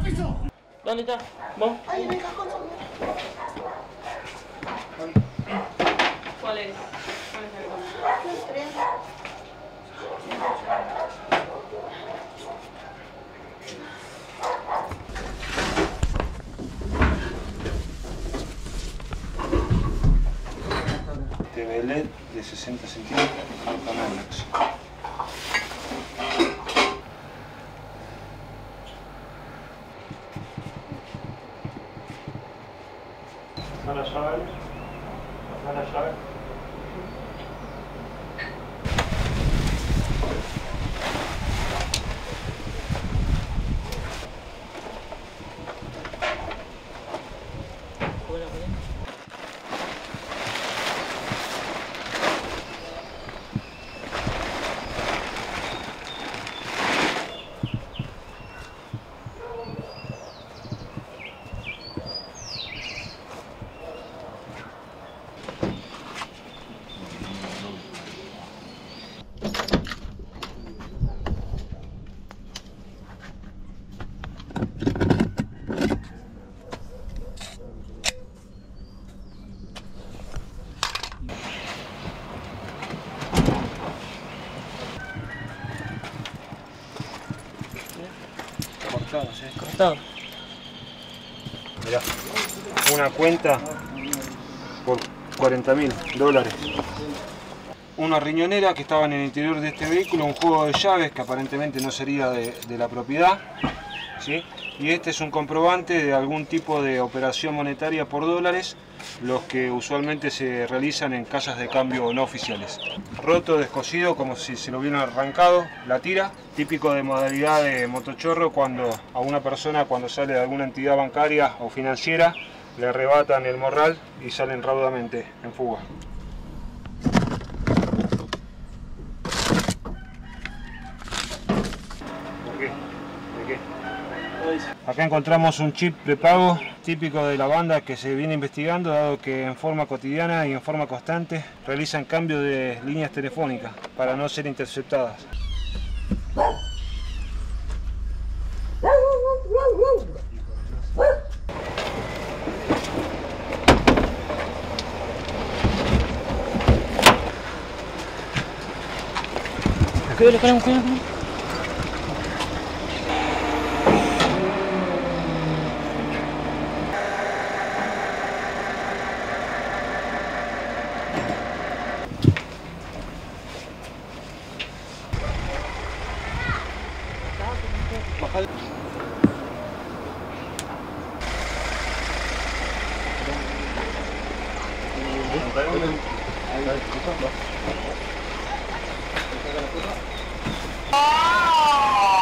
¿Dónde está? ¿Vos? Ahí en el cajón. ¿Cuál es? ¿Cuál es el cajón? Los tres. TV LED de 60 centímetros con Amex. ¿Está la llave? ¿Está la llave? Cortado, ¿sí? Cortado. Mirá, una cuenta por $40.000. Una riñonera que estaba en el interior de este vehículo, un juego de llaves que aparentemente no sería de la propiedad, ¿sí? Y este es un comprobante de algún tipo de operación monetaria por dólares, los que usualmente se realizan en casas de cambio no oficiales. Roto, descosido, como si se lo hubieran arrancado, la tira, típico de modalidad de motochorro cuando a una persona cuando sale de alguna entidad bancaria o financiera le arrebatan el morral y salen raudamente en fuga. ¿Por qué? ¿De qué? Acá encontramos un chip prepago típico de la banda que se viene investigando, dado que en forma cotidiana y en forma constante realizan cambio de líneas telefónicas para no ser interceptadas. Cuidado. ¡Oh!